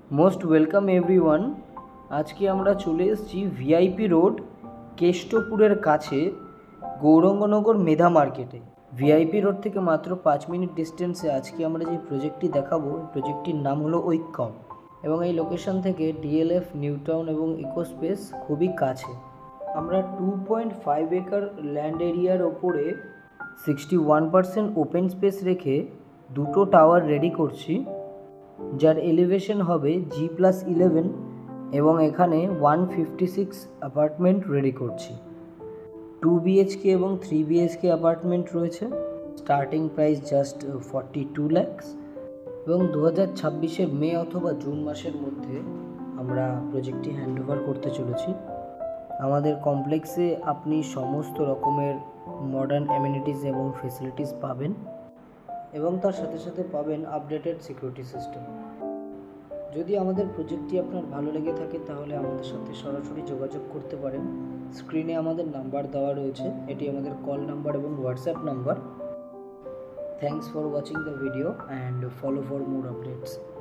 Most welcome everyone. আজকে আমরা চলে এসেছি ভিআইপি রোড কেষ্টপুরের কাছে গৌরঙ্গনগর মেধা মার্কেটে। ভিআইপি রোড থেকে মাত্র 5 মিনিট ডিস্টেন্সে আজকে আমরা যে প্রজেক্টটি দেখাবো, প্রজেক্টটির নাম হলো ঐক্যম এবং এই লোকেশন থেকে ডিএলএফ, নিউ টাউন এবং ইকোস্পেস খুবই কাছে। আমরা 2.5 একর ল্যান্ড এরিয়ার ওপরে 61% ওপেন স্পেস রেখে দুটো টাওয়ার রেডি করছি, যার এলিভেশন হবে G+11 এবং এখানে 156 অ্যাপার্টমেন্ট রেডি করছি। 2 BHK এবং 3 BHK অ্যাপার্টমেন্ট রয়েছে। স্টার্টিং প্রাইস জাস্ট 42 lakhs এবং 2026 মে অথবা জুন মাসের মধ্যে আমরা প্রজেক্টটি হ্যান্ডওভার করতে চলেছি। আমাদের কমপ্লেক্সে আপনি সমস্ত রকমের মডার্ন অ্যামেনিটিস এবং ফেসিলিটিস পাবেন এবং তার সাথে সাথে পাবেন আপডেটেড সিকিউরিটি সিস্টেম। যদি আমাদের প্রজেক্টটি আপনার ভালো লেগে থাকে তাহলে আমাদের সাথে সরাসরি যোগাযোগ করতে পারেন। স্ক্রিনে আমাদের নাম্বার দেওয়া রয়েছে, এটি আমাদের কল নাম্বার এবং WhatsApp number. Thanks for watching the video and follow for more updates.